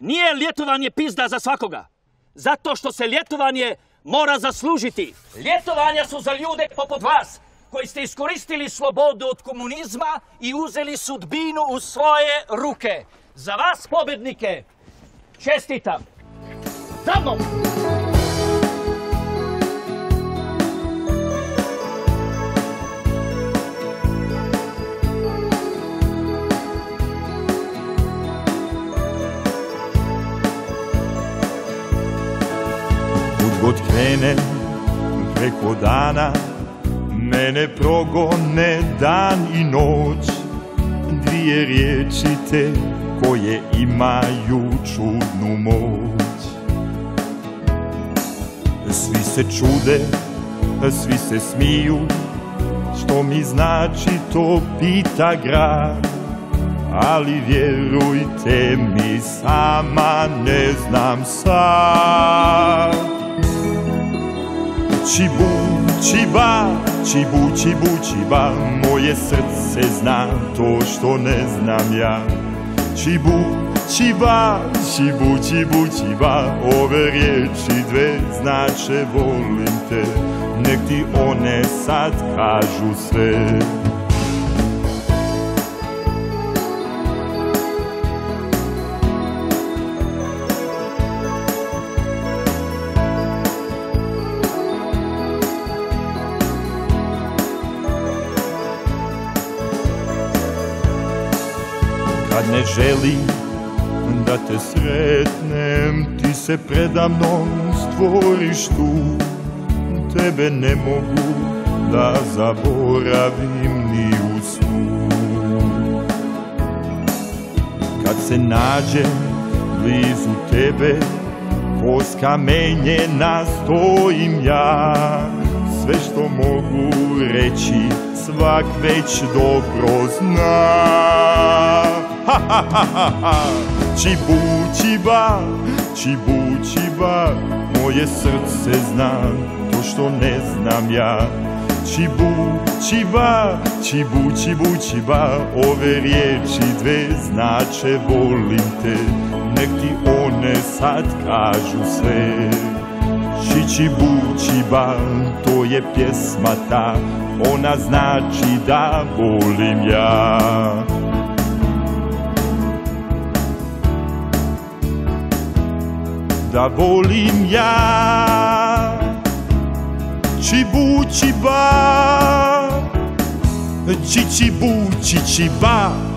Nije ljetovanje pizda za svakoga. Zato što se ljetovanje mora zaslužiti. Ljetovanja su za ljude poput vas, koji ste iskoristili slobodu od komunizma i uzeli sudbinu u svoje ruke. Za vas, pobednike, čestitam. Za mnom! God krene preko dana, mene progone dan i noć. Dvije riječi te koje imaju čudnu moć. Svi se čude, svi se smiju, što mi znači to pita grad. Ali vjerujte mi, sama ne znam sad. Čibu, čiba, čibu, čibu, čiba, moje srce zna to što ne znam ja. Čibu, čiba, čibu, čibu, čiba, ove riječi dve znače volim te, nek ti one sad kažu sve. Kad ne želim da te sretnem, ti se predamnom stvoriš tu. Tebe ne mogu da zaboravim ni u snu. Kad se nađem blizu tebe, ko skamenjena stojim ja. Sve što mogu reći, svak već dobro zna. Ha, ha, ha, ha, ha. Čibu, čiba, čibu, čiba, moje srce zna to što ne znam ja. Čibu, čiba, čibu, čibu, čiba, ove riječi dve znače volim te, nek ti one sad kažu sve. Čibu, čiba, to je pjesma ta, ona znači da volim ja. Da volim ja. Čibu, čiba, čičibu, čičiba.